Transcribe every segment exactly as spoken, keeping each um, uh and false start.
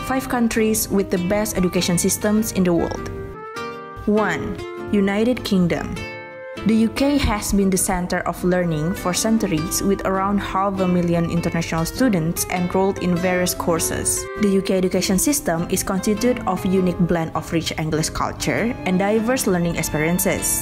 five countries with the best education systems in the world. one. United Kingdom. The U K has been the center of learning for centuries with around half a million international students enrolled in various courses. The U K education system is constituted of a unique blend of rich English culture and diverse learning experiences.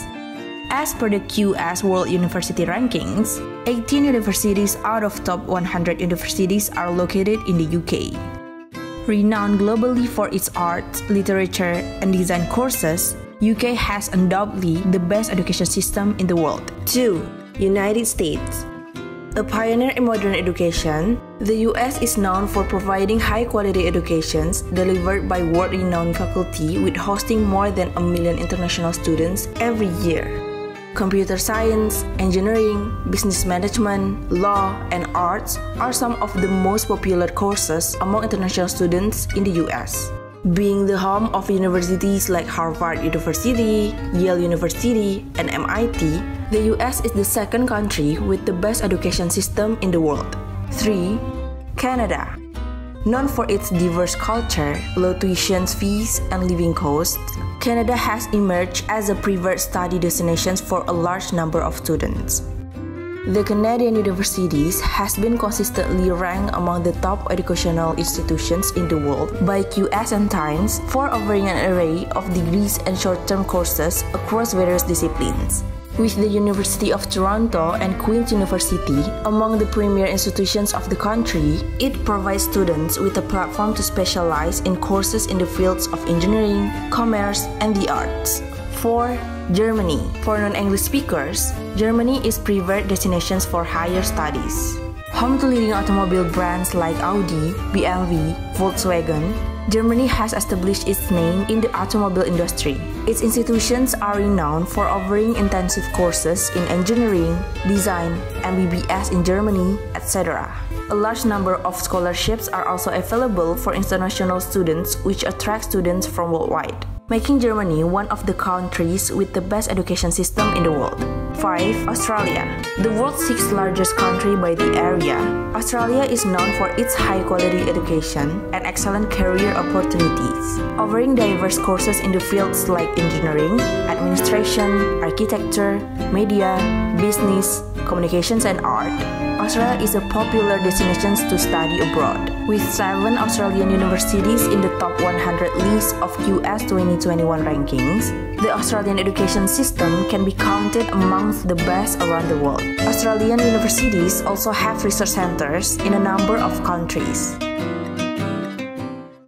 As per the Q S World University Rankings, eighteen universities out of top one hundred universities are located in the U K. Renowned globally for its arts, literature, and design courses, U K has undoubtedly the best education system in the world. two. United States. A pioneer in modern education, the U S is known for providing high-quality educations delivered by world-renowned faculty with hosting more than a million international students every year. Computer science, engineering, business management, law, and arts are some of the most popular courses among international students in the U S. Being the home of universities like Harvard University, Yale University, and M I T, the U S is the second country with the best education system in the world. three. Canada. Known for its diverse culture, low tuition fees, and living costs, Canada has emerged as a preferred study destination for a large number of students. The Canadian universities has been consistently ranked among the top educational institutions in the world by Q S and Times for offering an array of degrees and short-term courses across various disciplines. With the University of Toronto and Queen's University among the premier institutions of the country, it provides students with a platform to specialize in courses in the fields of engineering, commerce, and the arts. four. Germany. For non-English speakers, Germany is preferred destinations for higher studies. Home to leading automobile brands like Audi, B M W, Volkswagen, Germany has established its name in the automobile industry. Its institutions are renowned for offering intensive courses in engineering, design, M B B S in Germany, et cetera. A large number of scholarships are also available for international students, which attract students from worldwide, making Germany one of the countries with the best education system in the world. five. Australia. The world's sixth largest country by the area, Australia is known for its high-quality education and excellent career opportunities, offering diverse courses in the fields like engineering, administration, architecture, media, business, communications, and art. Australia is a popular destination to study abroad, with seven Australian universities in the top one hundred list of Q S twenty twenty-one rankings. The Australian education system can be counted amongst the best around the world. Australian universities also have research centers in a number of countries.